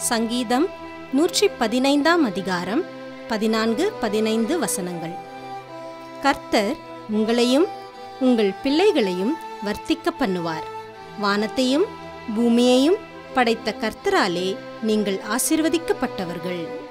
சங்கீதம் 115 அதிகாரம் 14-15 வசனங்கள். கர்த்தர் உங்களையும் உங்கள் பிள்ளைகளையும் வர்த்திக்க பண்ணுவார். வானத்தையும் பூமியையும் படைத்த கர்த்தராலே நீங்கள் ஆசீர்வதிக்கப்பட்டவர்கள்.